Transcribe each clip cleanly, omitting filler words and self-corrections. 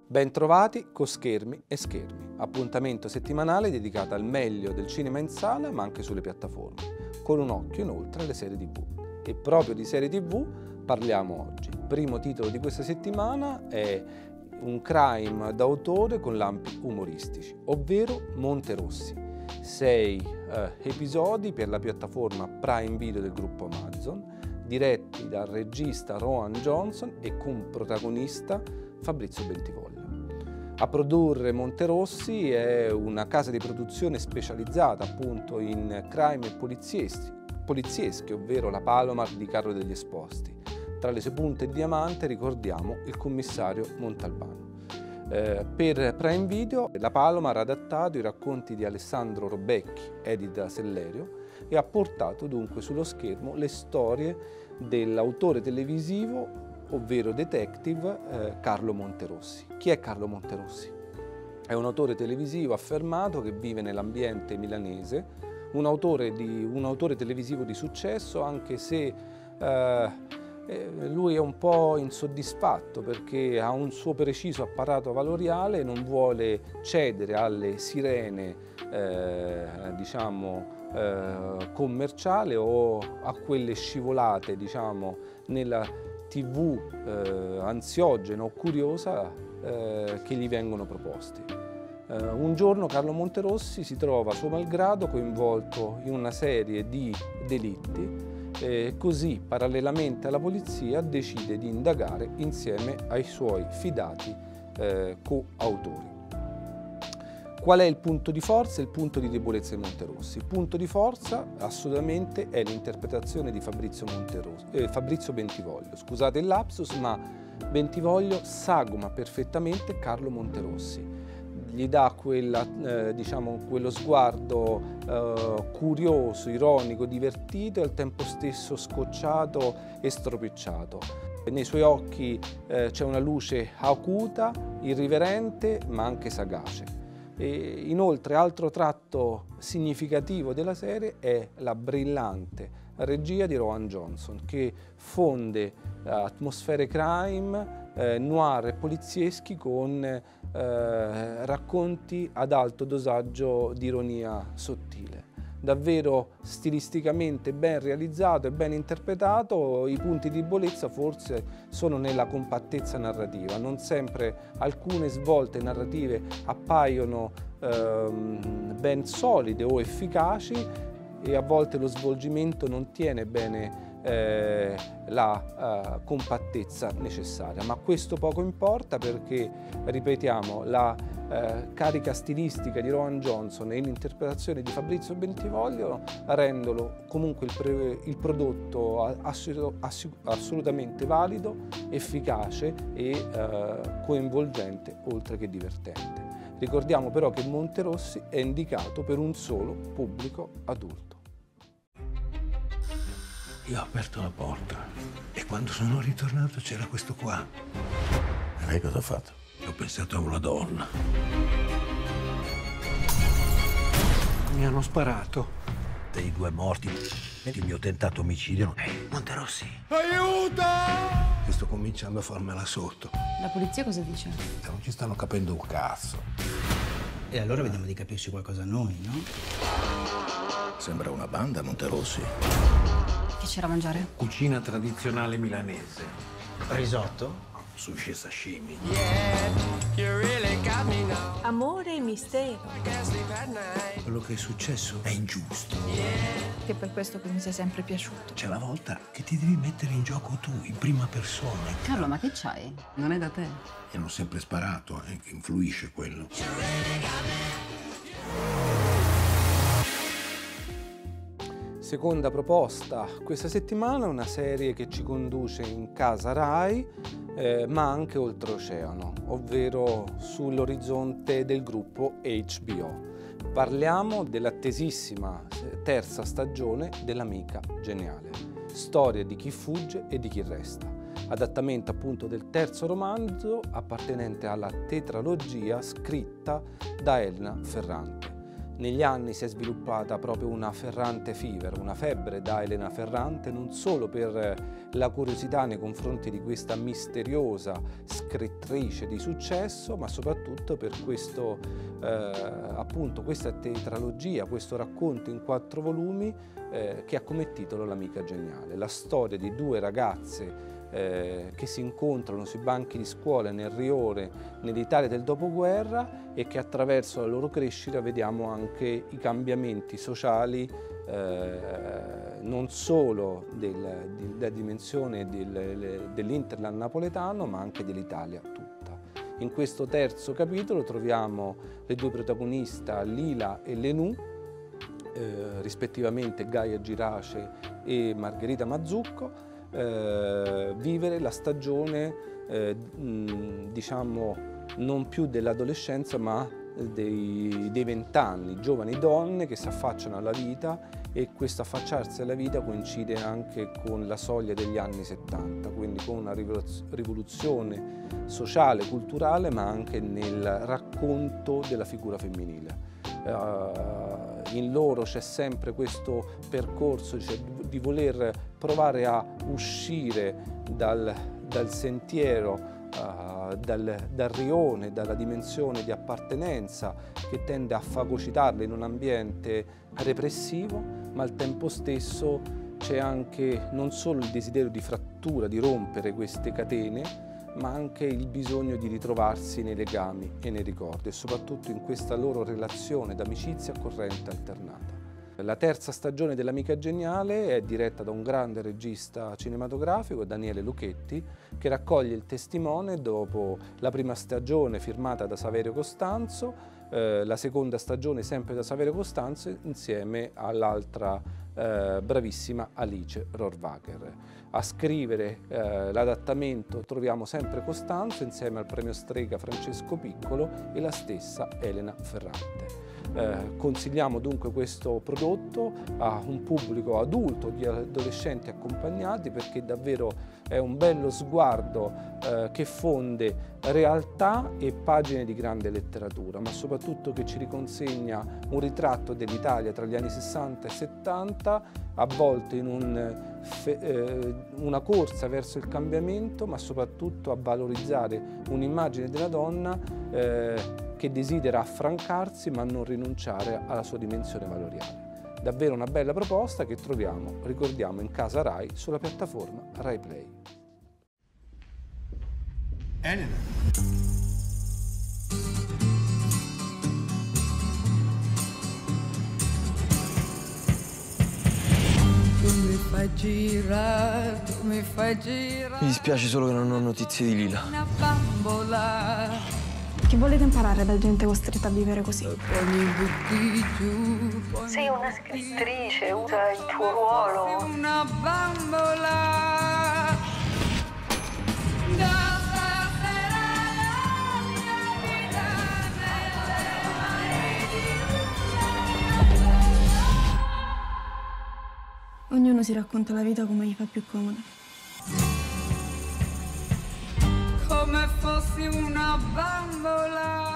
Bentrovati con Schermi e Schermi, appuntamento settimanale dedicato al meglio del cinema in sala ma anche sulle piattaforme, con un occhio inoltre alle serie TV. E proprio di serie TV parliamo oggi. Il primo titolo di questa settimana è un crime d'autore con lampi umoristici, ovvero Monterossi. 6 episodi per la piattaforma Prime Video del gruppo Amazon, diretti dal regista Rowan Johnson e con protagonista Fabrizio Bentivoglio. A produrre Monterossi è una casa di produzione specializzata appunto in crime polizieschi, ovvero la Palomar di Carlo degli Esposti. Tra le sue punte di diamante ricordiamo il commissario Montalbano. Per Prime Video la Palomar ha adattato i racconti di Alessandro Robecchi, editi da Sellerio, e ha portato dunque sullo schermo le storie dell'autore televisivo ovvero detective Carlo Monterossi. Chi è Carlo Monterossi? È un autore televisivo affermato che vive nell'ambiente milanese, un autore televisivo di successo, anche se lui è un po' insoddisfatto perché ha un suo preciso apparato valoriale e non vuole cedere alle sirene commerciali o a quelle scivolate nella TV ansiogena o curiosa che gli vengono proposti. Un giorno Carlo Monterossi si trova suo malgrado coinvolto in una serie di delitti e così parallelamente alla polizia decide di indagare insieme ai suoi fidati coautori. Qual è il punto di forza e il punto di debolezza di Monterossi? Il punto di forza assolutamente è l'interpretazione di Fabrizio Bentivoglio. Scusate il lapsus, ma Bentivoglio sagoma perfettamente Carlo Monterossi. Gli dà quello sguardo curioso, ironico, divertito e al tempo stesso scocciato e stropicciato. Nei suoi occhi c'è una luce acuta, irriverente ma anche sagace. E inoltre altro tratto significativo della serie è la brillante regia di Rowan Johnson che fonde atmosfere crime, noir e polizieschi con racconti ad alto dosaggio di ironia sottile. Davvero stilisticamente ben realizzato e ben interpretato. I punti di debolezza forse sono nella compattezza narrativa. Non sempre alcune svolte narrative appaiono ben solide o efficaci e a volte lo svolgimento non tiene bene la compattezza necessaria, ma questo poco importa perché, ripetiamo, la carica stilistica di Rowan Johnson e l'interpretazione di Fabrizio Bentivoglio rendono comunque il prodotto assolutamente valido, efficace e coinvolgente oltre che divertente. Ricordiamo però che Monterossi è indicato per un solo pubblico adulto. Io ho aperto la porta e quando sono ritornato c'era questo qua. E lei cosa ha fatto? Ho pensato a una donna. Mi hanno sparato. Dei 2 morti e il mio tentato omicidio. Monterossi! Aiuto! Che sto cominciando a farmela sotto. La polizia cosa dice? Non ci stanno capendo un cazzo. E allora vediamo di capirci qualcosa noi, no? Sembra una banda, Monterossi. Che c'era a mangiare? Cucina tradizionale milanese. Risotto? Sushi e sashimi. Amore e mistero. Quello che è successo è ingiusto. Che per questo che mi sei sempre piaciuto. C'è la volta che ti devi mettere in gioco tu, in prima persona. Carlo, ma che c'hai? Non è da te. E hanno sempre sparato, che influisce quello. Seconda proposta questa settimana, una serie che ci conduce in casa Rai, ma anche oltreoceano, ovvero sull'orizzonte del gruppo HBO. Parliamo dell'attesissima terza stagione dell'Amica Geniale, storia di chi fugge e di chi resta, adattamento appunto del terzo romanzo appartenente alla tetralogia scritta da Elena Ferrante. Negli anni si è sviluppata proprio una Ferrante fever, una febbre da Elena Ferrante, non solo per la curiosità nei confronti di questa misteriosa scrittrice di successo, ma soprattutto per questo, appunto, questa tetralogia, questo racconto in 4 volumi che ha come titolo L'amica geniale, la storia di 2 ragazze che si incontrano sui banchi di scuola nel Rione, nell'Italia del dopoguerra, e che attraverso la loro crescita vediamo anche i cambiamenti sociali non solo della dimensione dell'Interland napoletano, ma anche dell'Italia tutta. In questo terzo capitolo troviamo le 2 protagoniste, Lila e Lenù, rispettivamente Gaia Girace e Margherita Mazzucco, vivere la stagione, diciamo, non più dell'adolescenza, ma dei 20 anni, giovani donne che si affacciano alla vita, e questo affacciarsi alla vita coincide anche con la soglia degli anni 70, quindi con una rivoluzione sociale, culturale, ma anche nel racconto della figura femminile. In loro c'è sempre questo percorso, cioè, di voler provare a uscire dal sentiero, dal rione, dalla dimensione di appartenenza che tende a fagocitarle in un ambiente repressivo, ma al tempo stesso c'è anche non solo il desiderio di frattura, di rompere queste catene, ma anche il bisogno di ritrovarsi nei legami e nei ricordi, e soprattutto in questa loro relazione d'amicizia corrente alternata. La terza stagione dell'Amica Geniale è diretta da un grande regista cinematografico, Daniele Lucchetti, che raccoglie il testimone dopo la prima stagione firmata da Saverio Costanzo, la seconda stagione sempre da Saverio Costanzo, insieme all'altra bravissima Alice Rohrwacher. A scrivere l'adattamento troviamo sempre Costanzo, insieme al premio Strega Francesco Piccolo e la stessa Elena Ferrante. Consigliamo dunque questo prodotto a un pubblico adulto, di adolescenti accompagnati, perché davvero è un bello sguardo che fonde realtà e pagine di grande letteratura, ma soprattutto che ci riconsegna un ritratto dell'Italia tra gli anni 60 e 70, avvolto in una corsa verso il cambiamento, ma soprattutto a valorizzare un'immagine della donna che desidera affrancarsi ma non rinunciare alla sua dimensione valoriale. Davvero una bella proposta che troviamo, ricordiamo, in casa Rai sulla piattaforma Rai Play. Elena. Tu mi fai girare, tu mi fai girare. Mi dispiace solo che non ho notizie di Lila. Una bambola. Che volete imparare da gente costretta a vivere così? Poi mi butti giù. Sei una scrittrice, usa il tuo ruolo. Una bambola. Da stasera la mia vita nelle mani di una. Ognuno si racconta la vita come gli fa più comodo. Come fossi una bambola.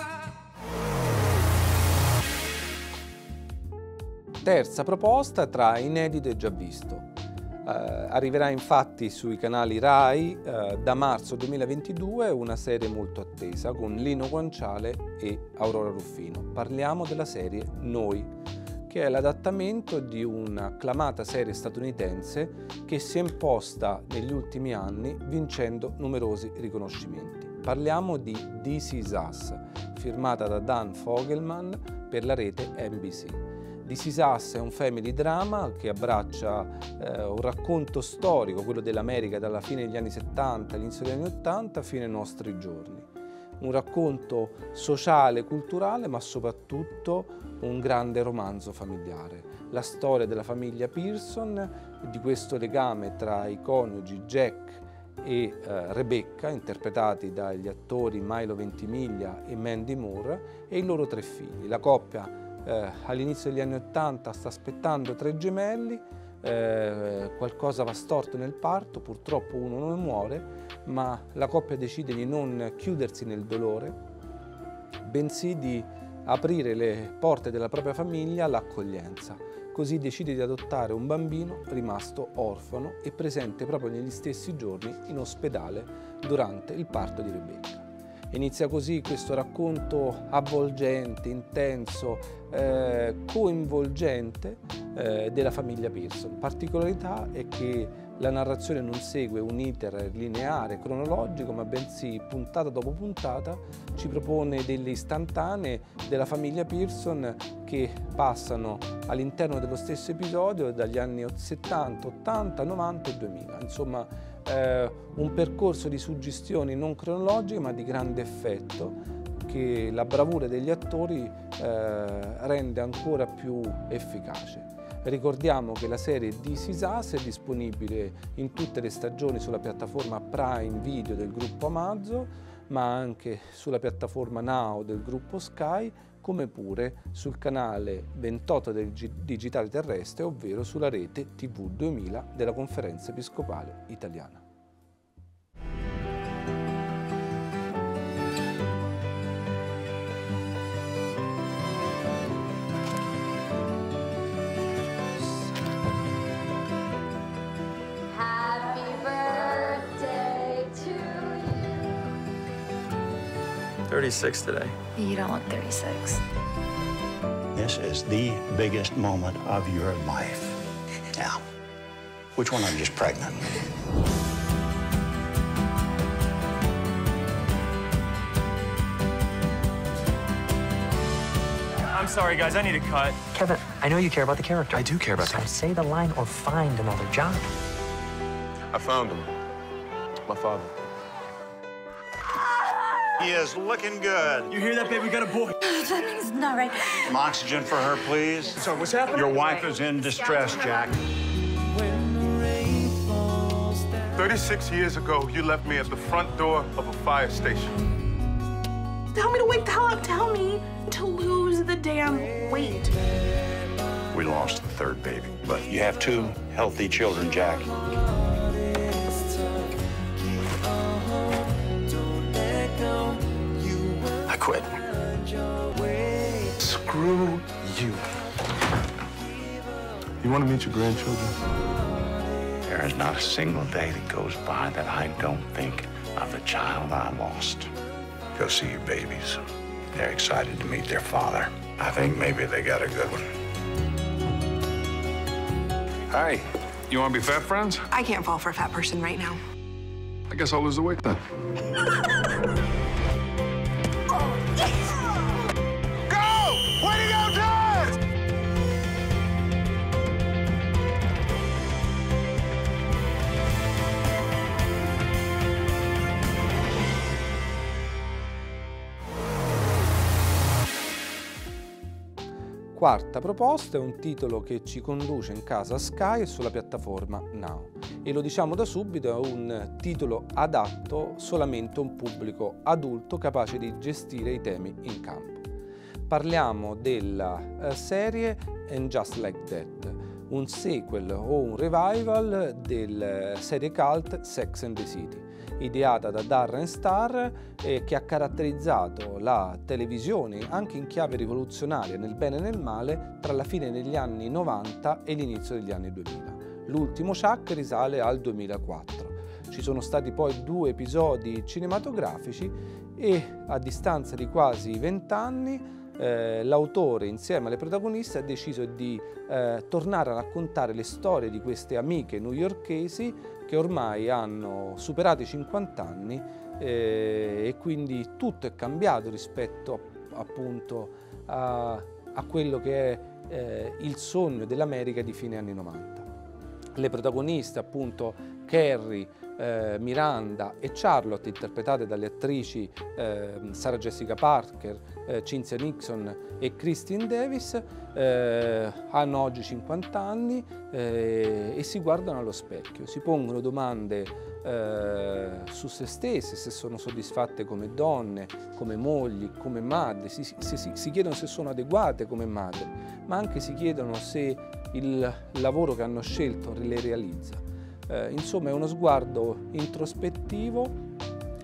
Terza proposta tra inedito e già visto. Arriverà infatti sui canali Rai da marzo 2022 una serie molto attesa con Lino Guanciale e Aurora Ruffino. Parliamo della serie Noi, che è l'adattamento di un'acclamata serie statunitense che si è imposta negli ultimi anni vincendo numerosi riconoscimenti. Parliamo di This Is Us, firmata da Dan Fogelman per la rete NBC. This Is Us è un family drama che abbraccia un racconto storico, quello dell'America dalla fine degli anni 70 all'inizio degli anni 80 fino ai nostri giorni. Un racconto sociale, culturale, ma soprattutto un grande romanzo familiare. La storia della famiglia Pearson, di questo legame tra i coniugi Jack e Rebecca, interpretati dagli attori Milo Ventimiglia e Mandy Moore, e i loro 3 figli. La coppia all'inizio degli anni 80 sta aspettando 3 gemelli, qualcosa va storto nel parto, purtroppo uno non muore, ma la coppia decide di non chiudersi nel dolore, bensì di aprire le porte della propria famiglia all'accoglienza. Così decide di adottare un bambino rimasto orfano e presente proprio negli stessi giorni in ospedale durante il parto di Rebecca. Inizia così questo racconto avvolgente, intenso, coinvolgente della famiglia Pearson. Particolarità è che la narrazione non segue un iter lineare, cronologico, ma bensì puntata dopo puntata ci propone delle istantanee della famiglia Pearson che passano all'interno dello stesso episodio dagli anni 70, 80, 90 e 2000. Insomma, un percorso di suggestioni non cronologiche ma di grande effetto che la bravura degli attori rende ancora più efficace. Ricordiamo che la serie This Is Us è disponibile in tutte le stagioni sulla piattaforma Prime Video del gruppo Amazon, ma anche sulla piattaforma Now del gruppo Sky, come pure sul canale 28 del Digitale Terrestre, ovvero sulla rete TV 2000 della Conferenza Episcopale Italiana. Happy birthday to you. 36 today. You don't look 36. This is the biggest moment of your life. Now, which one of you is pregnant? I'm sorry, guys. I need a cut. Kevin, I know you care about the character. I do care about So say the line or find another job. I found him. My father. He is looking good. You hear that, babe? We got a boy. Something's not right. Some oxygen for her, please. So what's happening? Your wife is in distress, Jack. 36 years ago, you left me at the front door of a fire station. Tell me to wake the hell up. Tell me to lose the damn weight. We lost the third baby, but you have 2 healthy children, Jack. I quit. Screw you. You want to meet your grandchildren? There is not a single day that goes by that I don't think of the child I lost. Go see your babies. They're excited to meet their father. I think maybe they got a good one. Hey, you want to be fat friends? I can't fall for a fat person right now. I guess I'll lose the weight then. Quarta proposta è un titolo che ci conduce in casa Sky e sulla piattaforma Now. E lo diciamo da subito, è un titolo adatto solamente a un pubblico adulto capace di gestire i temi in campo. Parliamo della serie And Just Like That, un sequel o un revival della serie cult Sex and the City, ideata da Darren Star che ha caratterizzato la televisione anche in chiave rivoluzionaria nel bene e nel male tra la fine degli anni 90 e l'inizio degli anni 2000. L'ultimo Chuck risale al 2004. Ci sono stati poi 2 episodi cinematografici e a distanza di quasi 20 anni l'autore insieme alle protagoniste ha deciso di tornare a raccontare le storie di queste amiche newyorkesi che ormai hanno superato i 50 anni e quindi tutto è cambiato rispetto appunto a quello che è il sogno dell'America di fine anni 90. Le protagoniste appunto Carrie, Miranda e Charlotte, interpretate dalle attrici Sarah Jessica Parker, Cynthia Nixon e Christine Davis, hanno oggi 50 anni e si guardano allo specchio, si pongono domande su se stesse, se sono soddisfatte come donne, come mogli, come madri, si chiedono se sono adeguate come madri, ma anche si chiedono se il lavoro che hanno scelto le realizza. Insomma, è uno sguardo introspettivo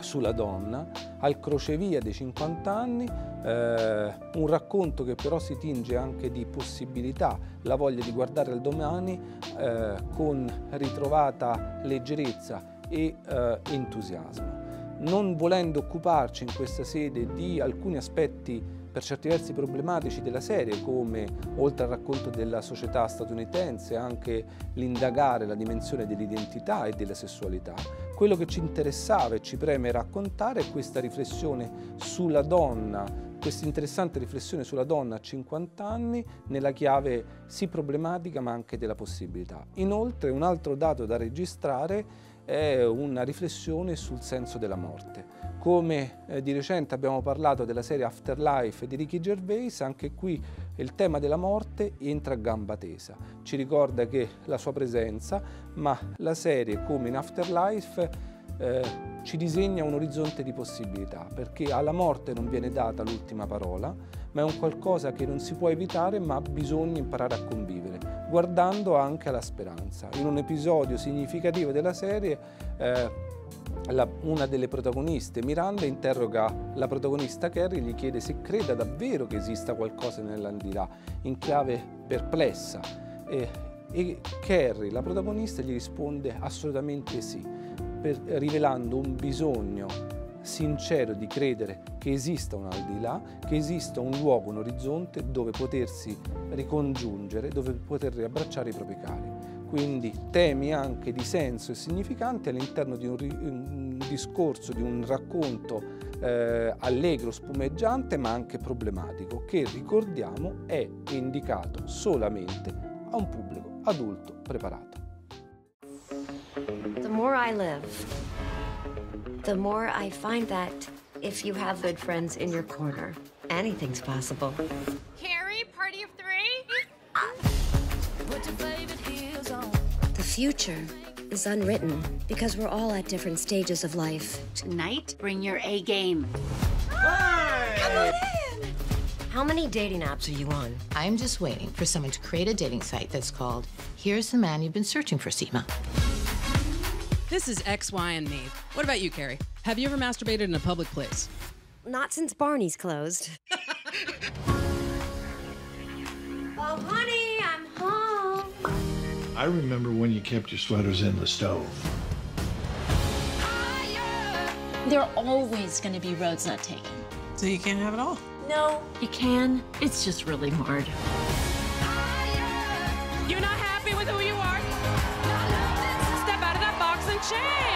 sulla donna, al crocevia dei 50 anni, un racconto che però si tinge anche di possibilità, la voglia di guardare al domani con ritrovata leggerezza e entusiasmo. Non volendo occuparci in questa sede di alcuni aspetti per certi versi problematici della serie, come oltre al racconto della società statunitense anche l'indagare la dimensione dell'identità e della sessualità, quello che ci interessava e ci preme raccontare è questa riflessione sulla donna, questa interessante riflessione sulla donna a 50 anni nella chiave sì problematica ma anche della possibilità. Inoltre un altro dato da registrare è una riflessione sul senso della morte. Come di recente abbiamo parlato della serie Afterlife di Ricky Gervais, anche qui il tema della morte entra a gamba tesa. Ci ricorda che la sua presenza, ma la serie, come in Afterlife, ci disegna un orizzonte di possibilità, perché alla morte non viene data l'ultima parola, ma è un qualcosa che non si può evitare, ma bisogna imparare a convivere, guardando anche alla speranza. In un episodio significativo della serie, una delle protagoniste, Miranda, interroga la protagonista Carrie e gli chiede se creda davvero che esista qualcosa nell'aldilà, in chiave perplessa. E Carrie, la protagonista, gli risponde assolutamente sì, rivelando un bisogno sincero di credere che esista un aldilà, che esista un luogo, un orizzonte dove potersi ricongiungere, dove poter riabbracciare i propri cari. Quindi temi anche di senso e significanti all'interno di un discorso, di un racconto allegro, spumeggiante, ma anche problematico, che ricordiamo è indicato solamente a un pubblico adulto preparato. The more I live, the more I find that if you have good friends in your corner, anything's possible. Carrie, party of three? The future is unwritten because we're all at different stages of life. Tonight, bring your A game. Hey! Come on in! How many dating apps are you on? I'm just waiting for someone to create a dating site that's called Here's the Man You've Been Searching for, Seema. This is X, Y, and me. What about you, Carrie? Have you ever masturbated in a public place? Not since Barney's closed. Oh, honey, I'm home. I remember when you kept your sweaters in the stove. There are always going to be roads not taken. So you can't have it all? No, you can. It's just really hard. You're not happy with who you are? Step out of that box and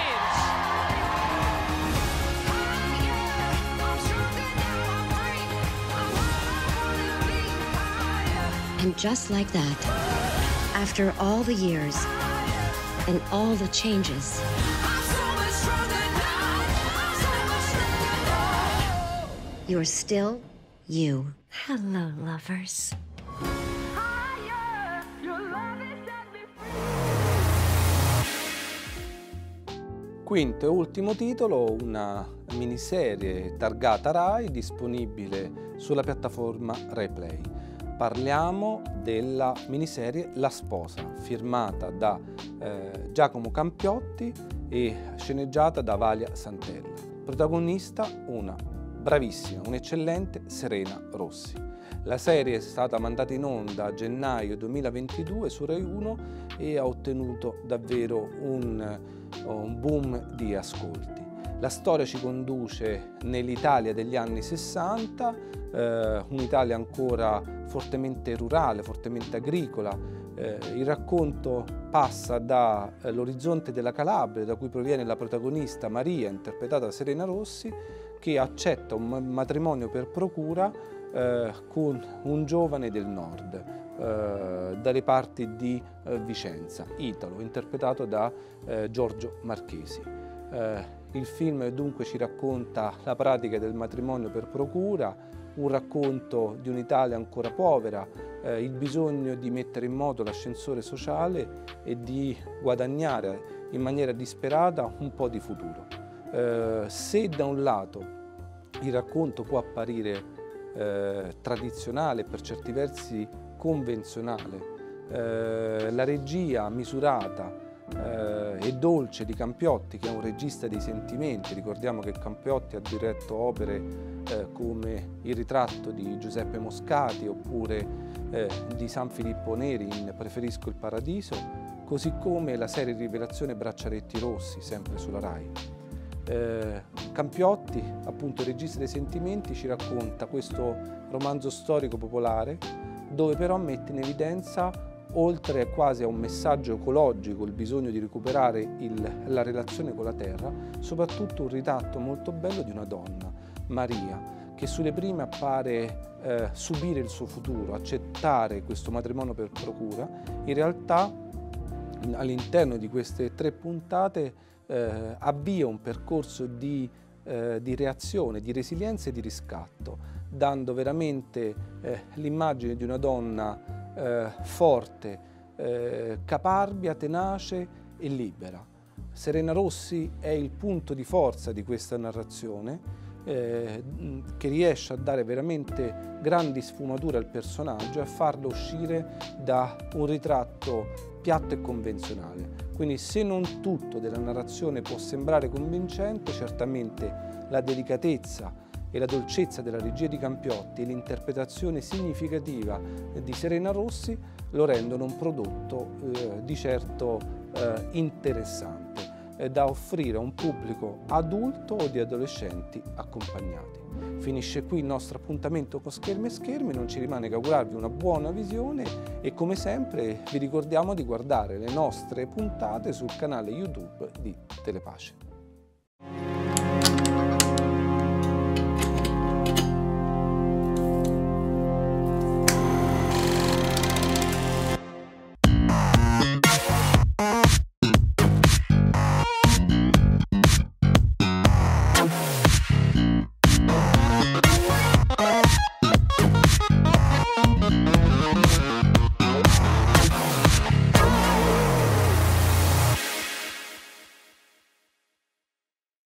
change. And just like that, after all the years and all the changes, you're still you. Hello, lovers. Quinto e ultimo titolo, una miniserie targata Rai, disponibile sulla piattaforma RaiPlay. Parliamo della miniserie La Sposa, firmata da Giacomo Campiotti e sceneggiata da Valia Santella. Protagonista una bravissima, un'eccellente Serena Rossi. La serie è stata mandata in onda a gennaio 2022 su Rai 1 e ha ottenuto davvero un boom di ascolti. La storia ci conduce nell'Italia degli anni 60, un'Italia ancora fortemente rurale, fortemente agricola. Il racconto passa dall'orizzonte della Calabria, da cui proviene la protagonista Maria, interpretata da Serena Rossi, che accetta un matrimonio per procura con un giovane del nord, dalle parti di Vicenza, Italo, interpretato da Giorgio Marchesi. Il film dunque ci racconta la pratica del matrimonio per procura, un racconto di un'Italia ancora povera, il bisogno di mettere in moto l'ascensore sociale e di guadagnare in maniera disperata un po' di futuro. Se da un lato il racconto può apparire tradizionale, per certi versi convenzionale, la regia misurata e dolce di Campiotti, che è un regista dei sentimenti. Ricordiamo che Campiotti ha diretto opere come Il ritratto di Giuseppe Moscati oppure di San Filippo Neri in Preferisco il paradiso, così come la serie Rivelazione Braccialetti Rossi, sempre sulla Rai. Campiotti, appunto il regista dei sentimenti, ci racconta questo romanzo storico popolare dove però mette in evidenza, oltre quasi a un messaggio ecologico, il bisogno di recuperare la relazione con la terra, soprattutto un ritratto molto bello di una donna, Maria, che sulle prime appare subire il suo futuro, accettare questo matrimonio per procura. In realtà all'interno di queste 3 puntate avvia un percorso di reazione, di resilienza e di riscatto, dando veramente l'immagine di una donna forte, caparbia, tenace e libera. Serena Rossi è il punto di forza di questa narrazione, che riesce a dare veramente grandi sfumature al personaggio e a farlo uscire da un ritratto piatto e convenzionale. Quindi se non tutto della narrazione può sembrare convincente, certamente la delicatezza e la dolcezza della regia di Campiotti e l'interpretazione significativa di Serena Rossi lo rendono un prodotto di certo interessante, da offrire a un pubblico adulto o di adolescenti accompagnati. Finisce qui il nostro appuntamento con Schermi e Schermi, non ci rimane che augurarvi una buona visione e come sempre vi ricordiamo di guardare le nostre puntate sul canale YouTube di Telepace.